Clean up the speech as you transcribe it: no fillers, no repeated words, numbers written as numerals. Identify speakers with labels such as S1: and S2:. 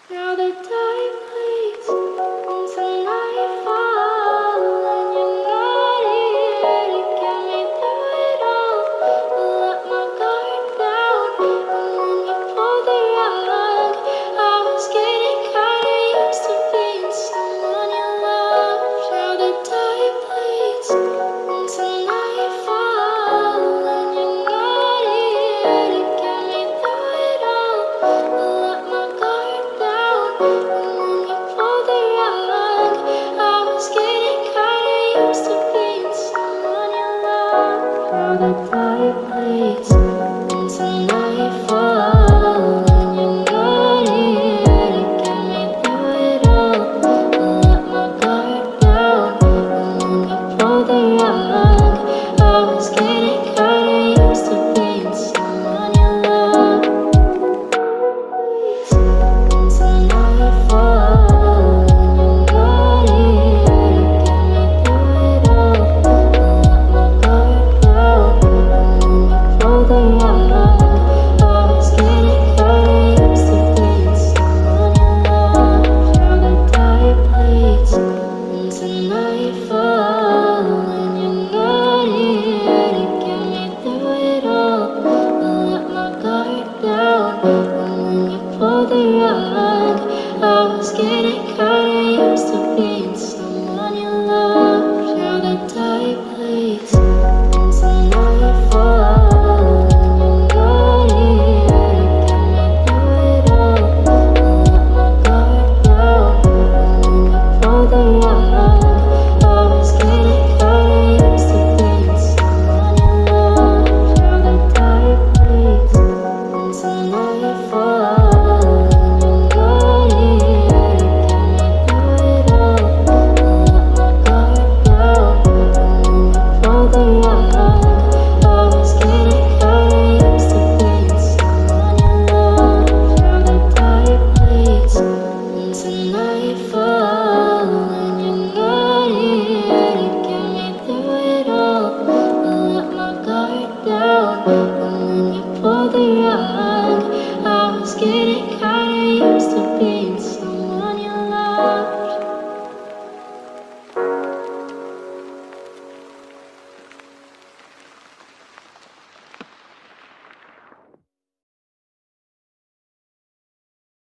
S1: Now the time bleeds into nightfall, and you're not here to get me through it all. I let my guard down, and then you pulled the rug. I was getting kinda used to being someone you loved. Now the time bleeds into nightfall, and you're not here to get me through it all. I let my guard down, and then you pulled the rug. I was getting kinda used to being someone you loved. Now the tide bleeds into nightfall, and you're not here to get me through it all. I let my guard down, and then you pulled the rug. I was getting kinda used to being someone you loved. Into nightfall, and you're not here to get me through it all. I let my guard down, and then you pulled the rug. I was getting kinda used to being someone you loved. Now the tide bleeds into nightfall, and you're not here to get me through it all. I let my guard down, and then you pulled the rug. I was getting kinda used to being someone you loved. Now the tide bleeds into nightfall, and you're not here to get me through it all. I let my guard down, and then you pulled the rug. I was getting kinda used to being someone you loved. Now the tide bleeds into nightfall, and you're not here to get me through it all. I let my guard down, and then you pulled the rug. I was getting kinda used to being someone you loved. Now the tide bleeds into nightfall, and you're not here to get me through it all. I let my guard down, and then you pulled the rug.